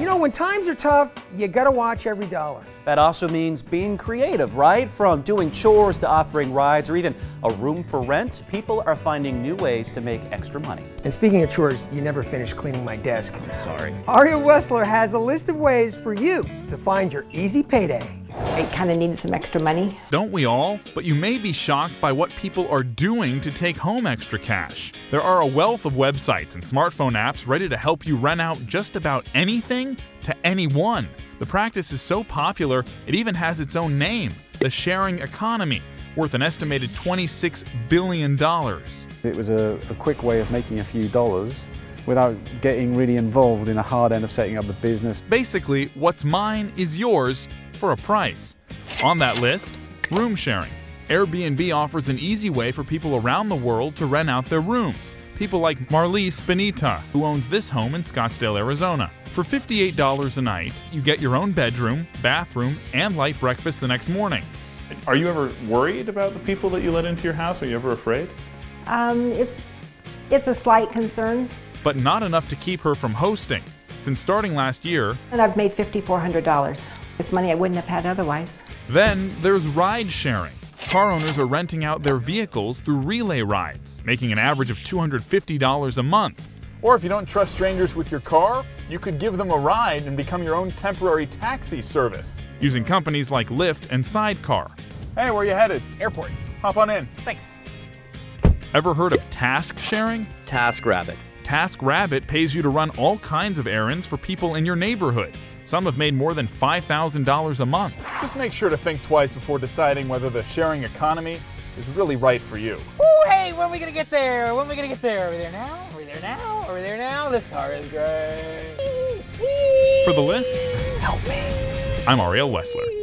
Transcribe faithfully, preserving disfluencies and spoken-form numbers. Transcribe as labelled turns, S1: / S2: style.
S1: You know, when times are tough, you gotta watch every dollar.
S2: That also means being creative, right? From doing chores to offering rides or even a room for rent, people are finding new ways to make extra money.
S1: And speaking of chores, you never finished cleaning my desk.
S2: Sorry.
S1: Ariel Wessler has a list of ways for you to find your easy payday.
S3: I kind of needed some extra money.
S4: Don't we all? But you may be shocked by what people are doing to take home extra cash. There are a wealth of websites and smartphone apps ready to help you rent out just about anything to anyone. The practice is so popular, it even has its own name, the sharing economy, worth an estimated twenty-six billion dollars.
S5: It was a, a quick way of making a few dollars without getting really involved in the hard end of setting up the business.
S4: Basically, what's mine is yours for a price. On that list, room sharing. Airbnb offers an easy way for people around the world to rent out their rooms. People like Marlise Benita, who owns this home in Scottsdale, Arizona. For fifty-eight dollars a night, you get your own bedroom, bathroom, and light breakfast the next morning.
S6: Are you ever worried about the people that you let into your house? Are you ever afraid?
S3: Um, it's, it's a slight concern.
S4: But not enough to keep her from hosting. Since starting last year,
S3: And I've made five thousand four hundred dollars. It's money I wouldn't have had otherwise.
S4: then there's ride sharing. Car owners are renting out their vehicles through relay rides, making an average of two hundred fifty dollars a month.
S7: Or if you don't trust strangers with your car, you could give them a ride and become your own temporary taxi service.
S4: Using companies like Lyft and Sidecar.
S7: Hey, where you headed? Airport. Hop on in. Thanks.
S4: Ever heard of task sharing?
S2: TaskRabbit.
S4: TaskRabbit pays you to run all kinds of errands for people in your neighborhood. Some have made more than five thousand dollars a month.
S7: Just make sure to think twice before deciding whether the sharing economy is really right for you.
S8: Ooh, hey, when are we gonna get there? When are we gonna get there? Are we there now? Are we there now? Are we there now? This car is great.
S4: For The List,
S8: Help me.
S4: I'm Ariel Wessler.